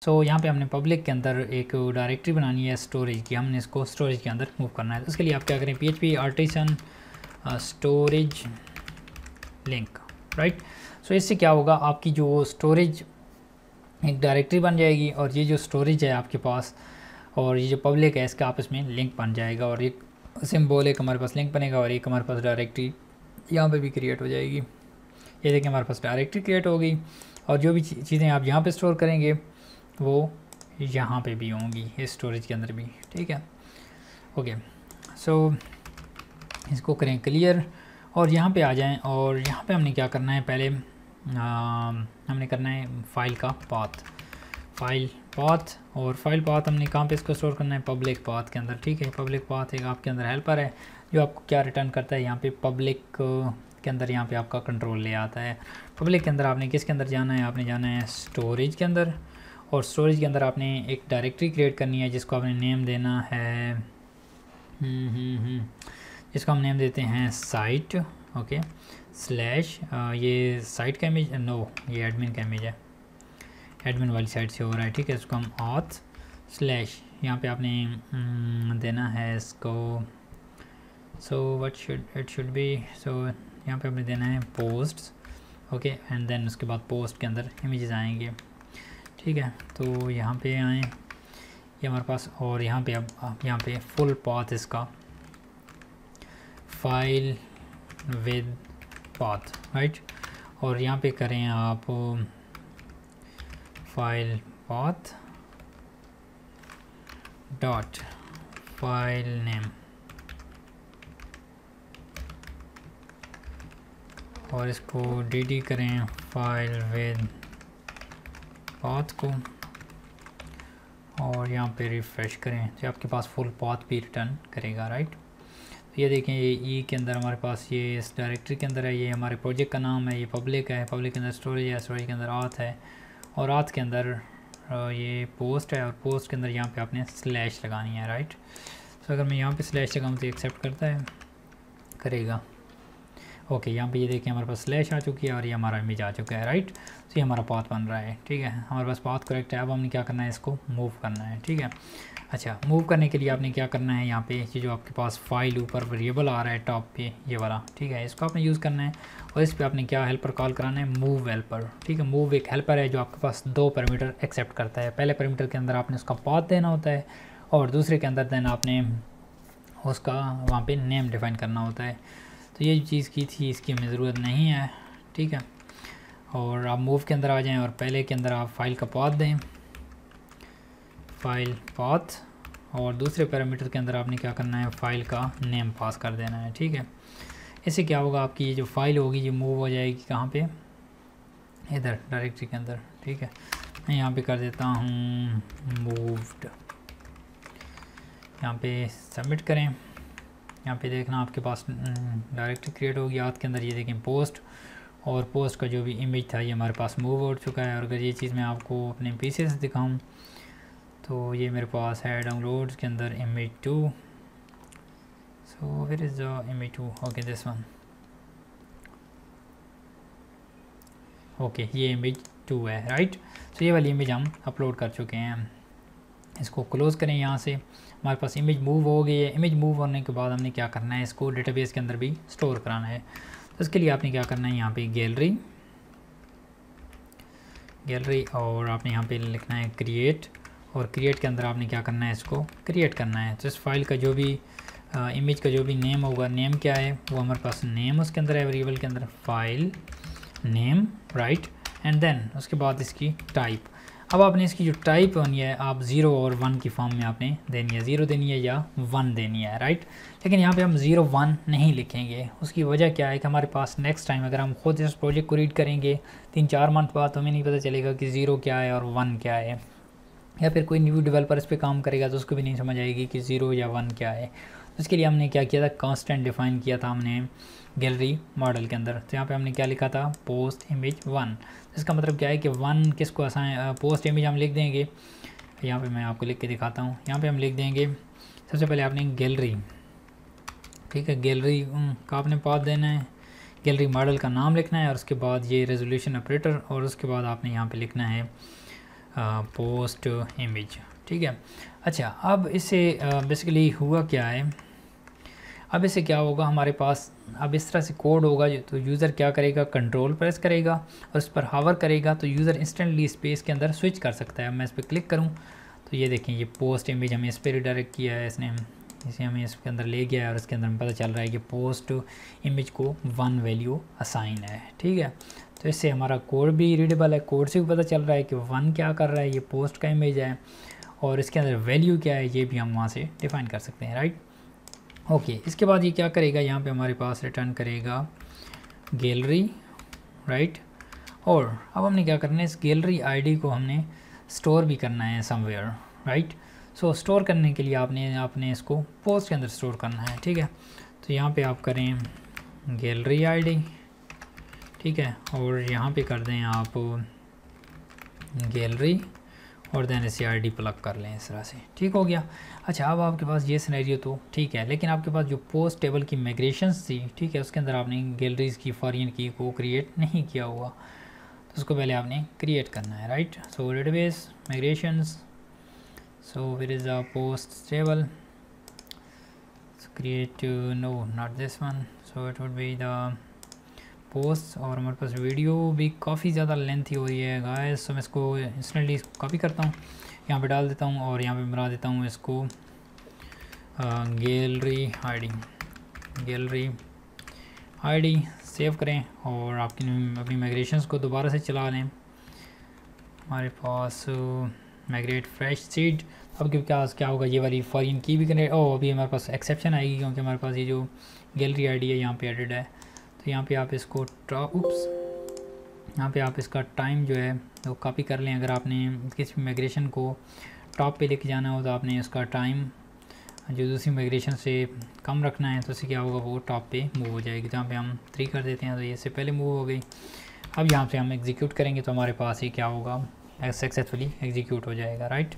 सो यहाँ पे हमने पब्लिक के अंदर एक डायरेक्टरी बनानी है स्टोरेज की, हमने इसको स्टोरेज के अंदर मूव करना है। तो उसके लिए आप क्या करें, PHP artisan storage link, right. So इससे क्या होगा, आपकी जो स्टोरेज एक डायरेक्टरी बन जाएगी और ये जो स्टोरेज है आपके पास और ये जो पब्लिक है इसका आपस में लिंक बन जाएगा और एक सिंबल एक हमारे पास लिंक बनेगा और एक हमारे पास डायरेक्टरी यहाँ पे भी क्रिएट हो जाएगी। ये देखिए हमारे पास डायरेक्टरी क्रिएट हो गई और जो भी चीज़ें आप यहाँ पे स्टोर करेंगे वो यहाँ पे भी होंगी इस स्टोरेज के अंदर भी, ठीक है। ओके, सो इसको करें क्लियर और यहाँ पे आ जाएं और यहाँ पे हमने क्या करना है, पहले हमने करना है फाइल का पाथ, फाइल पाथ। और फाइल पाथ हमने कहाँ पे इसको स्टोर करना है, पब्लिक पाथ के अंदर, ठीक है। पब्लिक पाथ एक आपके अंदर हेल्पर है जो आपको क्या रिटर्न करता है, यहाँ पे पब्लिक के अंदर यहाँ पे आपका कंट्रोल ले आता है। पब्लिक के अंदर आपने किसके अंदर जाना है, आपने जाना है स्टोरेज के अंदर और स्टोरेज के अंदर आपने एक डायरेक्टरी क्रिएट करनी है जिसको आपने नेम देना है जिसको हम नेम देते हैं साइट, ओके स्लैश ये साइट का इमेज नो, ये एडमिन का इमेज है, एडमिन वाली साइट से हो रहा है, ठीक है। इसको हम ऑथ स्लैश यहाँ पे आपने देना है इसको, so what should it should be, so यहाँ पे आपने देना है पोस्ट्स, ओके एंड देन उसके बाद पोस्ट के अंदर इमेजेस आएंगे, ठीक है। तो यहाँ पे आए ये हमारे पास और यहाँ पे अब यहाँ पे फुल पाथ इसका फाइल विद पाथ, राइट। और यहाँ पे करें आप file path dot file name और इसको dd करें फाइल विद पाथ को और यहाँ पे रिफ़्रेश करें तो आपके पास फुल पाथ भी रिटर्न करेगा, राइट। तो ये देखें ये ई के अंदर हमारे पास ये इस डायरेक्टरी के अंदर है, ये हमारे प्रोजेक्ट का नाम है, ये पब्लिक है, पब्लिक के अंदर स्टोरेज है, स्टोरेज के अंदर आथ है और आथ के अंदर ये पोस्ट है और पोस्ट के अंदर यहाँ पे आपने स्लैश लगानी है, राइट। तो अगर मैं यहाँ पे स्लैश लगाऊँ तो एक्सेप्ट करता है, करेगा, ओके। यहाँ पे ये देखें हमारे पास स्लैश आ चुकी है और ये हमारा इमेज आ चुका है, राइट। तो ये हमारा पाथ बन रहा है, ठीक है, हमारे पास पाथ करेक्ट है। अब हमने क्या करना है, इसको मूव करना है, ठीक है। अच्छा, मूव करने के लिए आपने क्या करना है, यहाँ पे ये जो आपके पास फाइल ऊपर वेरिएबल आ रहा है टॉप पे ये वाला, ठीक है, इसको आपने यूज़ करना है और इस पर आपने क्या हेल्पर कॉल कराना है, मूव हेल्पर, ठीक है। मूव एक हेल्पर है जो आपके पास 2 पैरामीटर एक्सेप्ट करता है। पहले पैरामीटर के अंदर आपने उसका पाथ देना होता है और दूसरे के अंदर देन आपने उसका वहाँ पे नेम डिफाइन करना होता है। तो ये चीज़ की थी, इसकी हमें ज़रूरत नहीं है, ठीक है। और आप मूव के अंदर आ जाएं और पहले के अंदर आप फाइल का पाथ दें, फाइल पाथ, और दूसरे पैरामीटर के अंदर आपने क्या करना है, फाइल का नेम पास कर देना है, ठीक है। इससे क्या होगा, आपकी ये जो फाइल होगी ये मूव हो जाएगी कहाँ पे, इधर डायरेक्टरी के अंदर, ठीक है। मैं यहाँ पे कर देता हूँ मूव्ड, यहाँ पे सबमिट करें। यहाँ पे देखना आपके पास डायरेक्टरी क्रिएट होगी आथ के अंदर, ये देखें पोस्ट, और पोस्ट का जो भी इमेज था ये हमारे पास मूव हो चुका है। और अगर ये चीज़ मैं आपको अपने पीसी से दिखाऊं तो ये मेरे पास है डाउनलोड्स के अंदर image 2, so where is the image 2, okay this one, okay ये इमेज 2 है, राइट। तो ये वाली इमेज हम अपलोड कर चुके हैं। इसको क्लोज़ करें, यहाँ से हमारे पास इमेज मूव हो गई है। इमेज मूव होने के बाद हमने क्या करना है, इसको डेटाबेस के अंदर भी स्टोर कराना है। तो इसके लिए आपने क्या करना है, यहाँ पे गैलरी और आपने यहाँ पे लिखना है क्रिएट, और क्रिएट के अंदर आपने क्या करना है, इसको क्रिएट करना है। तो इस फाइल का जो भी इमेज का जो भी नेम होगा, नेम क्या है वो हमारे पास नेम उसके अंदर है, वेरिएबल के अंदर file name, right. And then उसके बाद इसकी टाइप। अब आपने इसकी जो टाइप होनी है आप 0 और 1 की फॉर्म में आपने देनी है, 0 देनी है या 1 देनी है, राइट। लेकिन यहाँ पे हम 0 1 नहीं लिखेंगे। उसकी वजह क्या है कि हमारे पास नेक्स्ट टाइम अगर हम खुद इस प्रोजेक्ट को रीड करेंगे 3-4 मंथ बाद तो हमें नहीं पता चलेगा कि 0 क्या है और 1 क्या है, या फिर कोई न्यू डेवलपर इस पर काम करेगा तो उसको भी नहीं समझ आएगी कि 0 या 1 क्या है। तो इसके लिए हमने क्या किया था, कांस्टेंट डिफाइन किया था हमने गैलरी मॉडल के अंदर। तो यहाँ पे हमने क्या लिखा था, पोस्ट इमेज 1। इसका मतलब क्या है कि 1 किसको असाइन, पोस्ट इमेज हम लिख देंगे। यहाँ पे मैं आपको लिख के दिखाता हूँ। यहाँ पे हम लिख देंगे सबसे पहले आपने गैलरी, ठीक है, गैलरी का आपने पाथ देना है, गैलरी मॉडल का नाम लिखना है और उसके बाद ये रेजोल्यूशन ऑपरेटर, और उसके बाद आपने यहाँ पे लिखना है पोस्ट इमेज, ठीक है। अच्छा, अब इससे बेसिकली हुआ क्या है, अब इससे क्या होगा हमारे पास, अब इस तरह से कोड होगा तो यूज़र क्या करेगा, कंट्रोल प्रेस करेगा और उस पर हावर करेगा तो यूज़र इंस्टेंटली स्पेस के अंदर स्विच कर सकता है। मैं इस पर क्लिक करूँ तो ये देखें, ये पोस्ट इमेज हमें इस पर रिडायरेक्ट किया है इसने, इसे हमें इसके अंदर ले गया है और इसके अंदर हमें पता चल रहा है कि पोस्ट इमेज को 1 वैल्यू असाइन है, ठीक है। तो इससे हमारा कोड भी रीडेबल है, कोड से भी पता चल रहा है कि 1 क्या कर रहा है, ये पोस्ट का इमेज है, और इसके अंदर वैल्यू क्या है ये भी हम वहाँ से डिफ़ाइन कर सकते हैं, राइट। ओके, इसके बाद ये क्या करेगा, यहाँ पे हमारे पास रिटर्न करेगा गैलरी, राइट। और अब हमने क्या करना है, इस गैलरी आईडी को हमने स्टोर भी करना है समवेयर, राइट। सो स्टोर करने के लिए आपने इसको पोस्ट के अंदर स्टोर करना है, ठीक है। तो यहाँ पे आप करें गैलरी आईडी, ठीक है, और यहाँ पे कर दें आप गैलरी और देन इसे आईडी प्लग कर लें इस तरह से, ठीक हो गया। अच्छा, अब आपके पास ये सिनेरियो तो ठीक है, लेकिन आपके पास जो पोस्ट टेबल की माइग्रेशंस थी, ठीक है, उसके अंदर आपने गैलरीज़ की फॉरेन की को क्रिएट नहीं किया हुआ, तो उसको पहले आपने क्रिएट करना है, right. So database migrations, so where is our post table, so create no not this one, so it would be the posts। और हमारे पास वीडियो भी काफ़ी ज़्यादा लेंथी हो रही है गाइस, so मैं इसको इंस्टेंटली कॉपी करता हूँ, यहाँ पे डाल देता हूँ और यहाँ पे बना देता हूँ इसको गैलरी आईडी सेव करें और अपनी माइग्रेशंस को दोबारा से चला लें। हमारे पास माइग्रेट फ्रेश सीड, अब के पास क्या होगा, ये वाली फॉरेन की भी करें, अभी हमारे पास एक्सेप्शन आएगी क्योंकि हमारे पास ये जो गैलरी आईडी है यहाँ पे एडिड है। तो यहाँ पे आप इसको यहाँ पे आप इसका टाइम जो है वो कॉपी कर लें। अगर आपने किसी माइग्रेशन को टॉप पे लेके जाना हो तो आपने इसका टाइम जो दूसरी माइग्रेशन से कम रखना है, तो इससे क्या होगा, वो टॉप पे मूव हो जाएगी। जहाँ पे हम 3 कर देते हैं तो ये इससे पहले मूव हो गई। अब यहाँ से हम एग्जीक्यूट करेंगे तो हमारे पास ही क्या होगा, सक्सेसफुली एग्जीक्यूट हो जाएगा, राइट।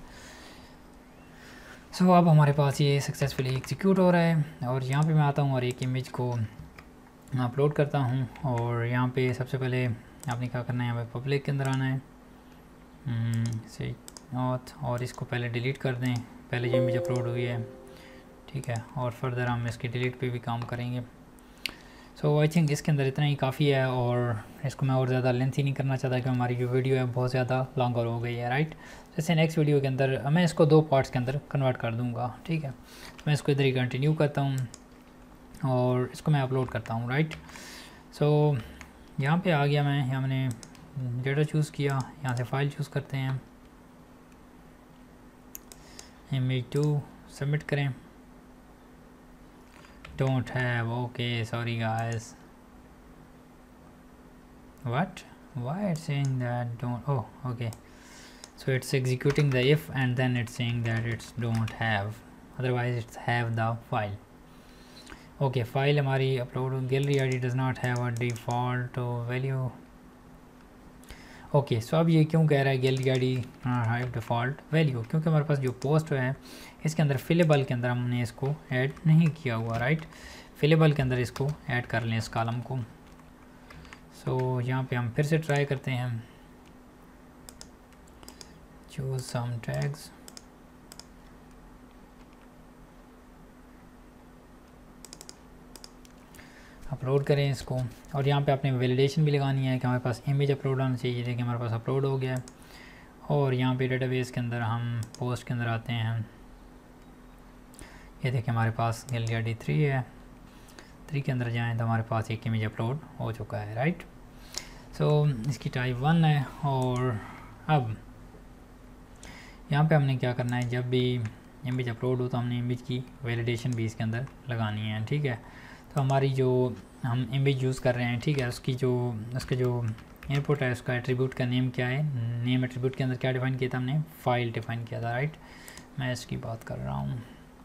सो अब हमारे पास ये सक्सेसफुली एग्जीक्यूट हो रहा है और यहाँ पे मैं आता हूँ और एक इमेज को अपलोड करता हूँ। और यहाँ पे सबसे पहले आपने क्या करना है, यहाँ पे पब्लिक के अंदर आना है से नॉट, और इसको पहले डिलीट कर दें, पहले जो इमेज अपलोड हुई है, ठीक है। और फर्दर हम इसके डिलीट पे भी काम करेंगे। सो आई थिंक इसके अंदर इतना ही काफ़ी है और इसको मैं और ज़्यादा लेंथी नहीं करना चाहता कि हमारी जो वीडियो है बहुत ज़्यादा लॉन्गर हो गई है, राइट। जैसे नेक्स्ट वीडियो के अंदर मैं इसको 2 पार्ट्स के अंदर कन्वर्ट कर दूँगा, ठीक है। तो मैं इसको इधर ही कंटिन्यू करता हूँ और इसको मैं अपलोड करता हूँ, राइट। सो यहाँ पे आ गया मैं, यहाँ मैंने डेटा चूज़ किया, यहाँ से फाइल चूज़ करते हैं, इमेज 2 सबमिट करें, don't have, okay, sorry guys, what, why it's saying that don't, oh okay, so it's executing the if and then it's saying that it's don't have, otherwise it's have the file। okay, file हमारी upload gallery id does not have a default value। Okay, so अब ये क्यों कह रहा है gallery ID have default value, क्योंकि हमारे पास जो पोस्ट है इसके अंदर फिलेबल के अंदर हमने इसको ऐड नहीं किया हुआ, राइट। फिलेबल के अंदर इसको ऐड कर लें इस कॉलम को। सो यहाँ पे हम फिर से ट्राई करते हैं, चूज सम टैग्स, अपलोड करें इसको और यहाँ पे आपने वैलिडेशन भी लगानी है कि हमारे पास इमेज अपलोड होना चाहिए। देखिए हमारे पास अपलोड हो गया है और यहाँ पे डेटाबेस के अंदर हम पोस्ट के अंदर आते हैं, ये देखिए हमारे पास गैलरी आईडी 3 है, 3 के अंदर जाएं तो हमारे पास एक इमेज अपलोड हो चुका है, राइट। सो इसकी टाइप 1 है। और अब यहाँ पे हमने क्या करना है, जब भी इमेज अपलोड हो तो हमने इमेज की वैलिडेशन भी इसके अंदर लगानी है, ठीक है। तो हमारी जो हम इमेज यूज़ कर रहे हैं, ठीक है, उसका जो इनपुट है उसका एट्रीब्यूट का नेम क्या है, नेम एट्रीब्यूट के अंदर क्या डिफ़ाइन किया था हमने, फाइल डिफ़ाइन किया था, राइट। मैं इसकी बात कर रहा हूँ,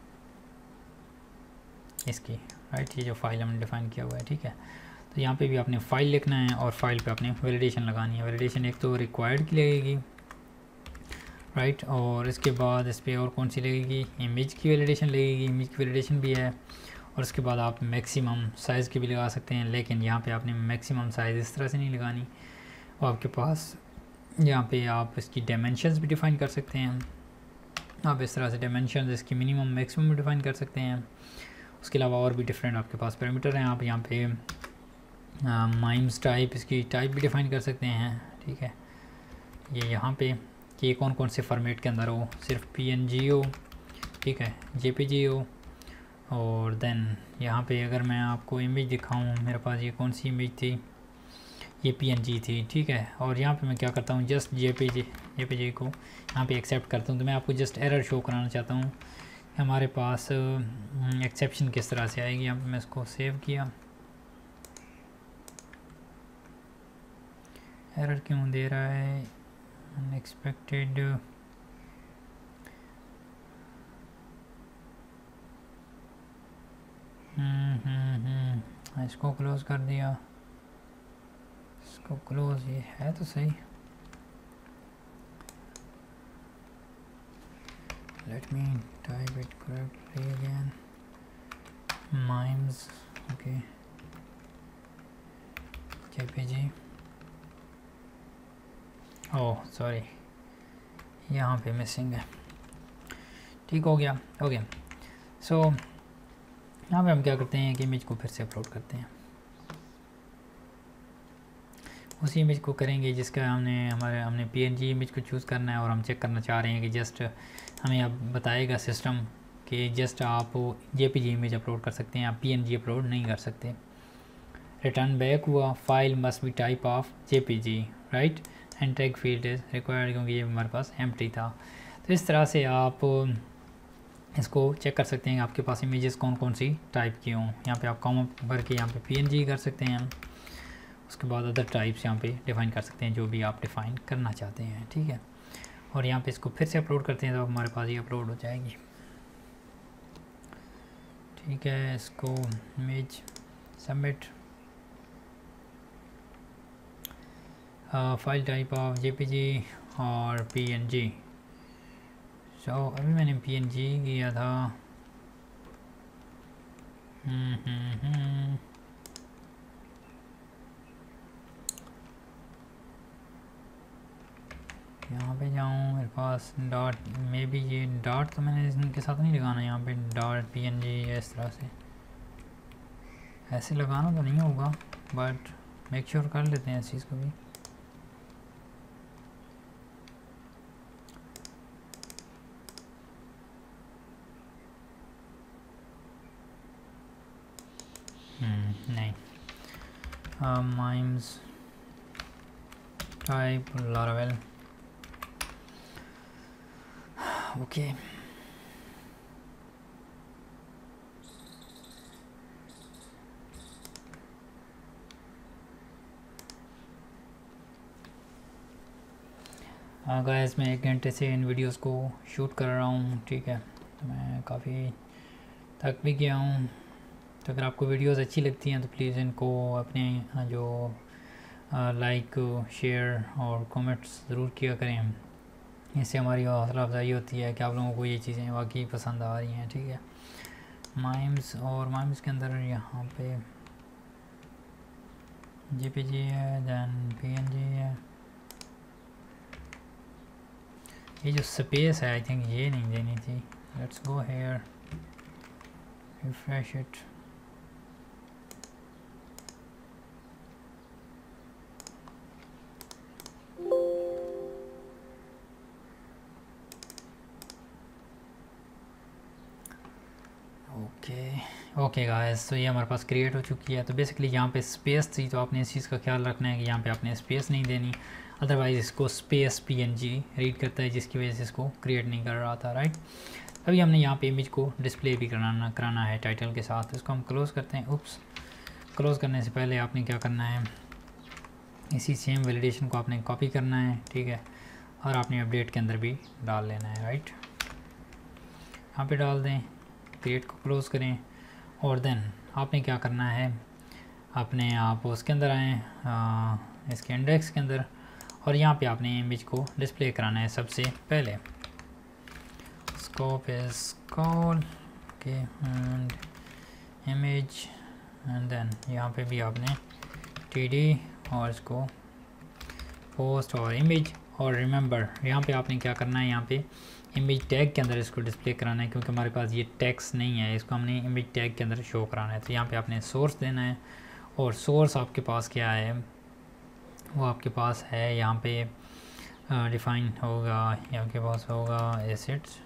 इसकी, राइट, ये जो फाइल हमने डिफ़ाइन किया हुआ है, ठीक है। तो यहाँ पे भी आपने फ़ाइल लिखना है और फाइल पे आपने वैलिडेशन लगानी है। वैलिडेशन एक तो रिक्वायर्ड की लगेगी, राइट, और इसके बाद इस पर और कौन सी लगेगी, इमेज की वैलिडेशन लगेगी, इमेज की वैलिडेशन भी है। और उसके बाद आप मैक्सिमम साइज़ की भी लगा सकते हैं, लेकिन यहाँ पे आपने मैक्सिमम साइज़ इस तरह से नहीं लगानी, और आपके पास यहाँ पे आप इसकी डायमेंशंस भी डिफ़ाइन कर सकते हैं। आप इस तरह से डायमेंशंस इसकी मिनिमम मैक्सिमम भी डिफ़ाइन कर सकते हैं। उसके अलावा और भी डिफरेंट आपके पास पैरामीटर हैं। आप यहाँ पे माइम्स टाइप, इसकी टाइप भी डिफ़ाइन कर सकते हैं, ठीक है। ये यहाँ पे कि कौन कौन से फॉर्मेट के अंदर हो, सिर्फ PNG हो, ठीक है, JPG हो। और देन यहाँ पे अगर मैं आपको इमेज दिखाऊँ, मेरे पास ये कौन सी इमेज थी, ये PNG थी, ठीक है। और यहाँ पे मैं क्या करता हूँ, जस्ट JPG को यहाँ पे एक्सेप्ट करता हूँ। तो मैं आपको जस्ट एरर शो कराना चाहता हूँ हमारे पास एक्सेप्शन किस तरह से आएगी। यहाँ पे मैं इसको सेव किया, एरर क्यों दे रहा है, अनएक्सपेक्टेड, इसको क्लोज कर दिया, इसको क्लोज, ये है तो सही। let me type it correctly again, mimes, okay, JPG, oh sorry यहाँ पे मिसिंग है, ठीक हो गया, ओके। सो यहाँ पे हम क्या करते हैं कि इमेज को फिर से अपलोड करते हैं। उसी इमेज को करेंगे जिसका हमने PNG इमेज को चूज़ करना है। और हम चेक करना चाह रहे हैं कि जस्ट हमें अब बताएगा सिस्टम कि जस्ट आप JPG इमेज अपलोड कर सकते हैं, आप PNG अपलोड नहीं कर सकते। रिटर्न बैक हुआ, file must be type of JPG, right, and tag field is required, क्योंकि ये हमारे पास एम्प्टी था। तो इस तरह से आप इसको चेक कर सकते हैं आपके पास इमेजेस कौन कौन सी टाइप की हों। यहाँ पे आप कॉमा भर के यहाँ पे PNG कर सकते हैं। उसके बाद अदर टाइप्स यहाँ पे डिफ़ाइन कर सकते हैं जो भी आप डिफ़ाइन करना चाहते हैं, ठीक है। और यहाँ पे इसको फिर से अपलोड करते हैं तो हमारे पास ये अपलोड हो जाएगी, ठीक है। इसको image submit, file type of JPG और PNG। सो अभी मैंने PNG किया था, यहाँ पे जाऊँ, मेरे पास डॉट, मे बी ये डॉट तो मैंने इनके साथ नहीं लगाना, यहाँ पे डॉट PNG या इस तरह से ऐसे लगाना तो नहीं होगा, बट मेक श्योर कर लेते हैं इस चीज़ को भी। नहीं, mimes type Laravel, okay. Guys मैं 1 घंटे से इन वीडियोस को शूट कर रहा हूँ, ठीक है। मैं काफ़ी थक भी गया हूँ। तो अगर आपको वीडियोस अच्छी लगती हैं तो प्लीज़ इनको अपने जो लाइक, शेयर और कमेंट्स ज़रूर किया करें। इससे हमारी हौसला अफजाई होती है कि आप लोगों को ये चीज़ें वाकई पसंद आ रही हैं, ठीक है। माइम्स, और माइम्स के अंदर यहाँ पे JPG है, दैन PNG है। ये जो स्पेस है आई थिंक ये नहीं देनी थी। Let's go here, refresh it. Okay guys, तो ये हमारे पास क्रिएट हो चुकी है। तो बेसिकली यहाँ पे स्पेस थी, तो आपने इस चीज़ का ख्याल रखना है कि यहाँ पे आपने स्पेस नहीं देनी, अदरवाइज़ इसको स्पेस PNG रीड करता है, जिसकी वजह से इसको क्रिएट नहीं कर रहा था, राइट। अभी हमने यहाँ पे इमेज को डिस्प्ले भी कराना है टाइटल के साथ। तो इसको हम क्लोज़ करते हैं। उप्स, क्लोज़ करने से पहले आपने क्या करना है, इसी सेम वैलिडेशन को आपने कॉपी करना है, ठीक है, और आपने अपडेट के अंदर भी डाल लेना है, राइट। यहाँ पे डाल दें, क्रिएट को क्लोज़ करें, और देन आपने क्या करना है, अपने आप उसके अंदर आएँ, इसके इंडेक्स के अंदर, और यहाँ पे आपने इमेज को डिस्प्ले कराना है सबसे पहले। Scope is call, okay, and image, and then यहाँ पे भी आपने TD और इसको पोस्ट और इमेज, और रिमेंबर यहाँ पे आपने क्या करना है, यहाँ पे इमेज टैग के अंदर इसको डिस्प्ले कराना है, क्योंकि हमारे पास ये टेक्स्ट नहीं है, इसको हमने इमेज टैग के अंदर शो कराना है। तो यहाँ पे आपने सोर्स देना है, और सोर्स आपके पास क्या है, वो आपके पास है यहाँ पे डिफाइन होगा, यहाँ के पास होगा एसेट्स,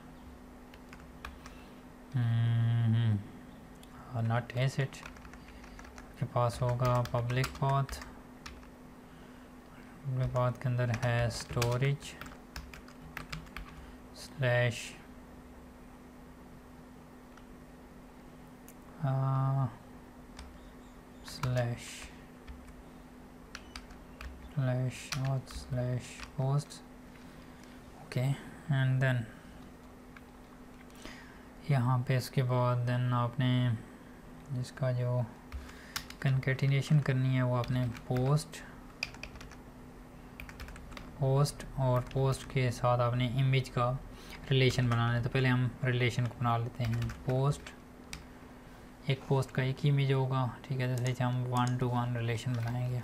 नॉट एसेट, के पास होगा पब्लिक पाथ, पब्लिक पाथ के अंदर है storage slash slash post, okay. And then यहाँ पे इसके बाद देन आपने इसका जो कंकेटिनेशन करनी है वो आपने पोस्ट और पोस्ट के साथ आपने इमेज का रिलेशन बनाना है। तो पहले हम रिलेशन को बना लेते हैं। पोस्ट, एक पोस्ट का एक इमेज होगा, ठीक है। जैसे हम 1-to-1 रिलेशन बनाएंगे,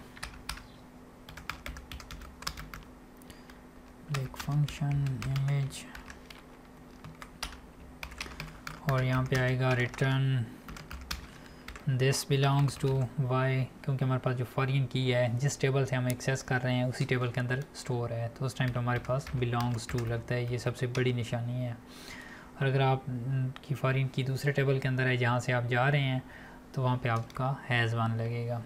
एक फंक्शन इमेज, और यहाँ पे आएगा return this belongs to why, क्योंकि हमारे पास जो फॉरेन की है जिस टेबल से हम एक्सेस कर रहे हैं उसी टेबल के अंदर स्टोर है, तो उस टाइम पे हमारे पास बिलोंग्स टू लगता है। ये सबसे बड़ी निशानी है। और अगर आप की फॉरेन की दूसरे टेबल के अंदर है जहाँ से आप जा रहे हैं, तो वहाँ पे आपका हैज़ वन लगेगा।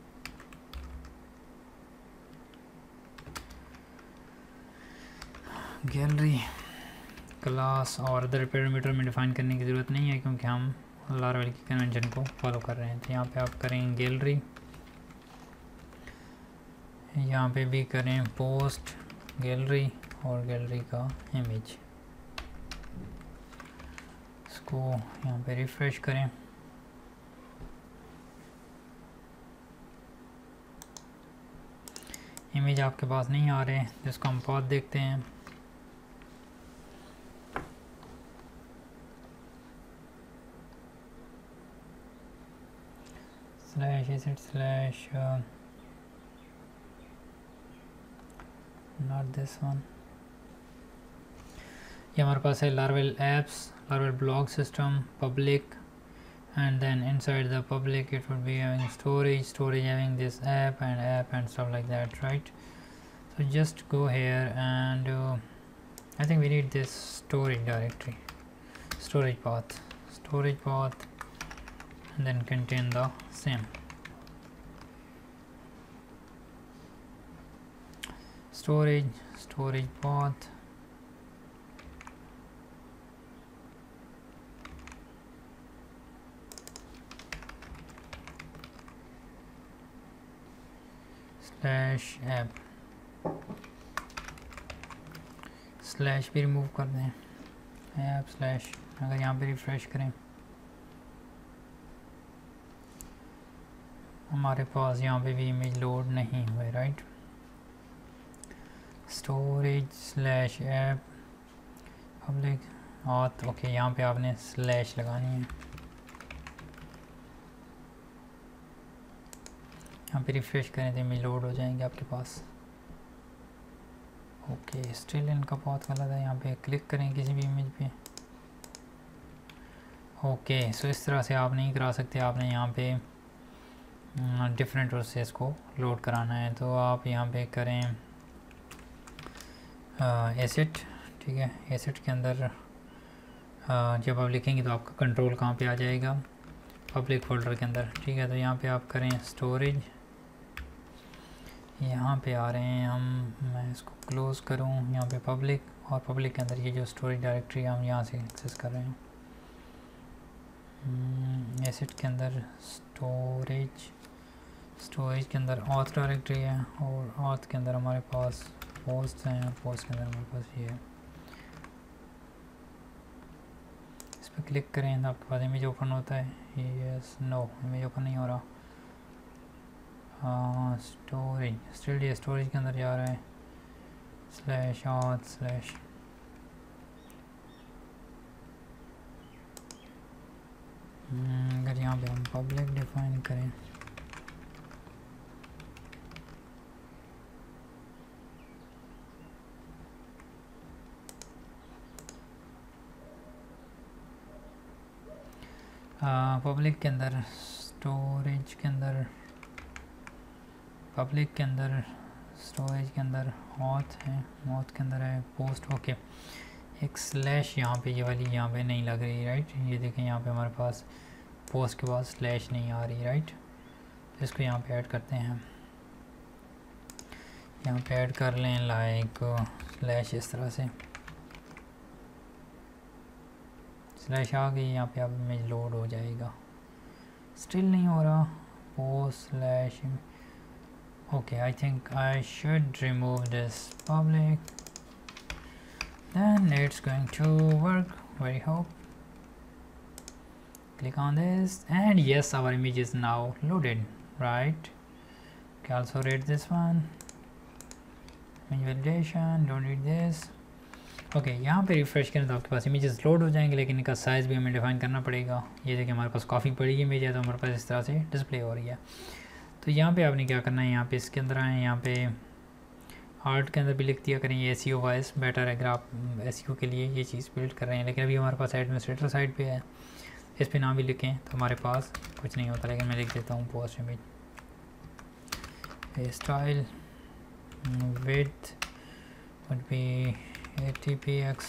गैलरी क्लास और अदर पैरामीटर में डिफ़ाइन करने की ज़रूरत नहीं है, क्योंकि हम लारावेल की कन्वेंशन को फॉलो कर रहे हैं। तो यहाँ पे आप करें गैलरी, यहाँ पे भी करें पोस्ट गैलरी और गैलरी का इमेज। इसको यहाँ पे रिफ्रेश करें, इमेज आपके पास नहीं आ रहे, जिसको हम पाथ देखते हैं। Slash asset slash not this one, ये हमारे पास है Laravel apps, Laravel blog system, public, and then inside the public it would be having storage having this app and stuff like that, right? So just go here and I think we need this storage directory, storage path, and then contain the same storage path, slash app, slash भी remove कर दें, app slash. अगर यहाँ पे refresh करें, हमारे पास यहाँ पे भी इमेज लोड नहीं हुए, right. Storage slash app public auth, okay. यहाँ पे आपने स्लैश लगानी है, यहाँ पे रिफ्रेश करें तो इमेज लोड हो जाएंगे आपके पास। ओके, स्टिल इनका बहुत गलत है। यहाँ पे क्लिक करें किसी भी इमेज पे, ओके। सो इस तरह से आप नहीं करा सकते, आपने यहाँ पे डिफरेंट प्रोसेस को लोड कराना है। तो आप यहाँ पे करें एसेट, ठीक है। एसेट के अंदर जब आप लिखेंगे तो आपका कंट्रोल कहाँ पे आ जाएगा, पब्लिक फोल्डर के अंदर, ठीक है। तो यहाँ पे आप करें स्टोरेज, यहाँ पे आ रहे हैं हम, मैं इसको क्लोज़ करूँ, यहाँ पे पब्लिक, और पब्लिक के अंदर ये जो स्टोरेज डायरेक्टरी हम यहाँ से एक्सेस कर रहे हैं। एसेट के अंदर स्टोरेज के अंदर ऑथ डायरेक्टरी है, और ऑथ के अंदर हमारे पास पोस्ट हैं, पोस्ट के अंदर हमारे पास ये है। इस पर क्लिक करें तो आपके पास इमेज ओपन होता है। यस, नो, इमेज ओपन नहीं हो रहा। स्टोरेज, स्टिल ये स्टोरेज के अंदर जा रहा है, स्लैश ऑथ स्लैश, अगर यहाँ पे हम पब्लिक डिफाइन करें, पब्लिक के अंदर, स्टोरेज के अंदर, पब्लिक के अंदर, स्टोरेज के अंदर ऑथ है, ऑथ के अंदर है पोस्ट। ओके, एक स्लैश यहाँ पे, ये वाली यहाँ पे नहीं लग रही, राइट। ये देखें यहाँ पे हमारे पास पोस्ट के बाद स्लैश नहीं आ रही, राइट। इसको यहाँ पे ऐड करते हैं, यहाँ पे ऐड कर लें लाइक स्लैश, इस तरह से स्लैश आ गई। यहाँ पे अब इमेज लोड हो जाएगा, स्टिल नहीं हो रहा post slash. okay, I think I should remove this public, then it's going to work, very hope. Click on this and yes, our image is now loaded, right. Okay, also read this one, image validation, don't read this. Okay, यहाँ पे refresh करें तो आपके पास images load हो जाएंगे, लेकिन इनका size भी हमें डिफ़ाइन करना पड़ेगा। ये देखिए हमारे पास काफ़ी बड़ी इमेज है, तो हमारे पास इस तरह से डिस्प्ले हो रही है। तो यहाँ पे आपने क्या करना है, यहाँ पे इसके अंदर आए, यहाँ पे आर्ट के अंदर भी लिख दिया करें ये SEO वाइज बेटर है, अगर आप SEO के लिए ये चीज़ बिल्ड कर रहे हैं। लेकिन अभी हमारे पास एडमिनिस्ट्रेटर साइड पे है, इस पर ना भी लिखें तो हमारे पास कुछ नहीं होता। लेकिन मैं लिख देता हूँ post image style width would be 80px,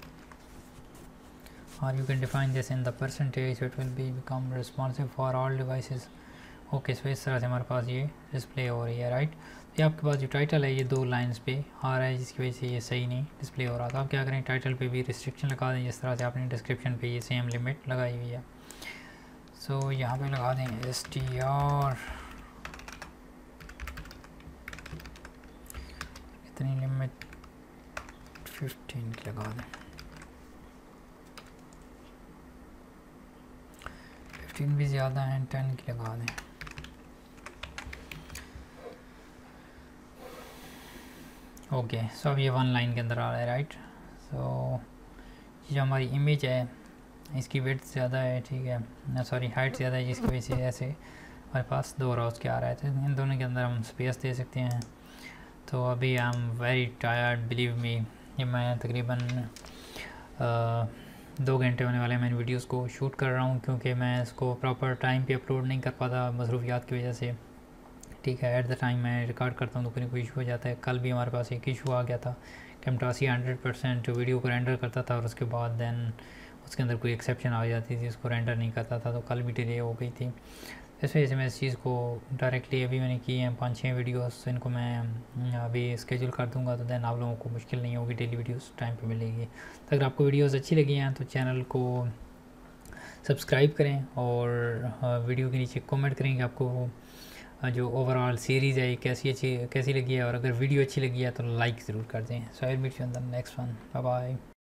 or you can define this in the percentage, so it will be become responsive for all devices. Okay, so इस तरह से हमारे पास ये डिस्प्ले हो रही है, राइट। ये आपके पास जो टाइटल है ये 2 लाइंस पे आ रहा है, जिसकी वजह से ये सही नहीं डिस्प्ले हो रहा था। आप क्या करें, टाइटल पे भी रिस्ट्रिक्शन लगा दें, जिस तरह से आपने डिस्क्रिप्शन पे ये सेम लिमिट लगाई हुई है। सो यहाँ पे लगा दें STR, इतनी लिमिट 15 की लगा दें, 15 भी ज़्यादा है, 10 की लगा दें। ओके, सो अब ये 1 लाइन के अंदर आ रहा है, राइट। सो ये जो हमारी इमेज है इसकी विड्थ ज़्यादा है, ठीक है, सॉरी हाइट ज़्यादा है, जिसकी वजह से ऐसे हमारे पास 2 रोज के आ रहा है। तो इन दोनों के अंदर हम स्पेस दे सकते हैं। तो अभी I am very tired, believe me. ये मैं तकरीबन 2 घंटे होने वाले हैं, मैं वीडियोस को शूट कर रहा हूँ, क्योंकि मैं इसको प्रॉपर टाइम पे अपलोड नहीं कर पाता मसरूफियात की वजह से, ठीक है। एट द टाइम मैं रिकॉर्ड करता हूँ तो कोई कोई इशू हो जाता है। कल भी हमारे पास एक इशू आ गया था, कैमटासी 100% वीडियो को रेंडर करता था और उसके बाद देन उसके अंदर कोई एक्सेप्शन आ जाती थी, उसको रेंडर नहीं करता था, तो कल भी डिले हो गई थी। इस वजह से मैं इस चीज़ को डायरेक्टली अभी मैंने की हैं 5-6 वीडियोस, इनको मैं अभी स्केजूल कर दूंगा, तो देन आप लोगों को मुश्किल नहीं होगी, डेली वीडियोस टाइम पे मिलेगी। तो अगर आपको वीडियोस अच्छी लगी हैं तो चैनल को सब्सक्राइब करें और वीडियो के नीचे कमेंट करें कि आपको जो ओवरऑल सीरीज़ है कैसी लगी है, और अगर वीडियो अच्छी लगी है तो लाइक ज़रूर कर दें। So I will meet you in the next one, bye bye.